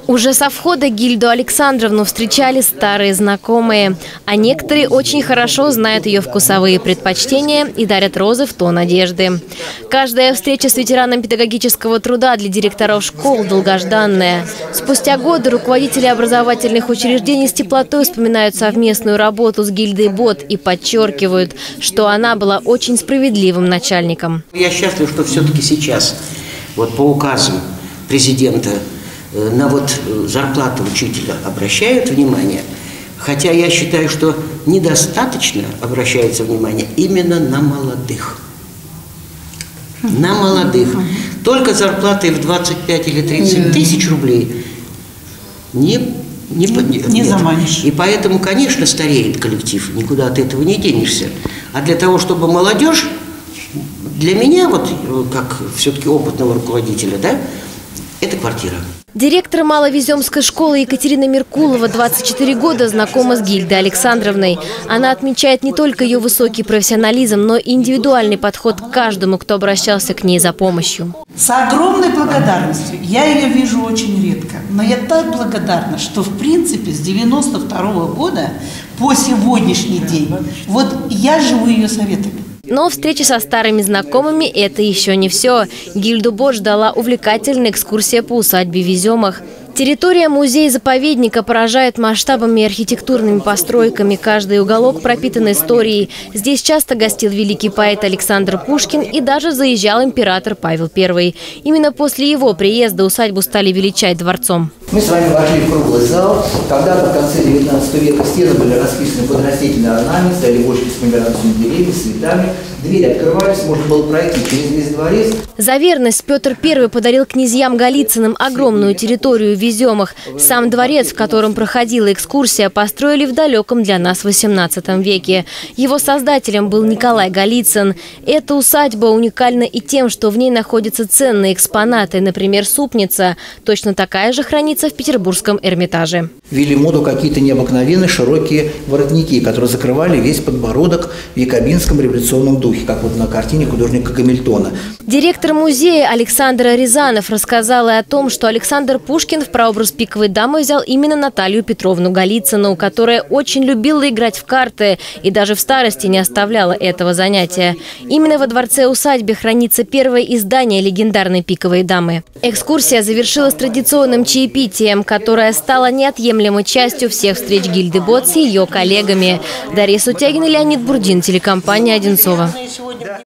Уже со входа Гильду Александровну встречали старые знакомые, а некоторые очень хорошо знают ее вкусовые предпочтения и дарят розы в тон одежды. Каждая встреча с ветераном педагогического труда для директоров школ долгожданная. Спустя годы руководители образовательных учреждений с теплотой вспоминают совместную работу с гильдой БОТ и подчеркивают, что она была очень справедливым начальником. Я счастлив, что все-таки сейчас вот по указу президента на зарплату учителя обращают внимание, хотя я считаю, что недостаточно обращается внимание именно на молодых. На молодых. Только зарплатой в 25 или 30 тысяч рублей не заманишь. И поэтому, конечно, стареет коллектив, никуда от этого не денешься. А для того, чтобы молодежь, для меня, как все-таки опытного руководителя, это квартира. Директор Маловеземской школы Екатерина Меркулова 24 года знакома с Гильдой Александровной. Она отмечает не только ее высокий профессионализм, но и индивидуальный подход к каждому, кто обращался к ней за помощью. С огромной благодарностью. Я ее вижу очень редко. Но я так благодарна, что в принципе с 92 года по сегодняшний день я живу ее советами. Но встреча со старыми знакомыми – это еще не все. Гильду БОТ ждала увлекательная экскурсия по усадьбе Веземах. Территория музея-заповедника поражает масштабами и архитектурными постройками. Каждый уголок пропитан историей. Здесь часто гостил великий поэт Александр Пушкин и даже заезжал император Павел I. Именно после его приезда усадьбу стали величать дворцом. Мы с вами вошли в круглый зал. Когда-то в конце 19 века стены были расписаны под растительный орнамент, стояли бочки с померанцевыми деревьями, с цветами. Двери открывались, можно было пройти через весь дворец. За верность Петр I подарил князьям Голицыным огромную территорию в Веземах. Сам дворец, в котором проходила экскурсия, построили в далеком для нас XVIII веке. Его создателем был Николай Голицын. Эта усадьба уникальна и тем, что в ней находятся ценные экспонаты, например, супница. Точно такая же хранится в Петербургском Эрмитаже. Ввели моду какие-то необыкновенные широкие воротники, которые закрывали весь подбородок в якобинском революционном духе, как на картине художника Гамильтона. Директор музея Александр Рязанов рассказал и о том, что Александр Пушкин в прообраз пиковой дамы взял именно Наталью Петровну Голицыну, которая очень любила играть в карты и даже в старости не оставляла этого занятия. Именно во дворце-усадьбе хранится первое издание легендарной пиковой дамы. Экскурсия завершилась традиционным чаепитием, которое стало неотъемлемой частью всех встреч гильды БОТ с ее коллегами. Дарья Сутягина, Леонид Бурдин, телекомпания «Одинцово».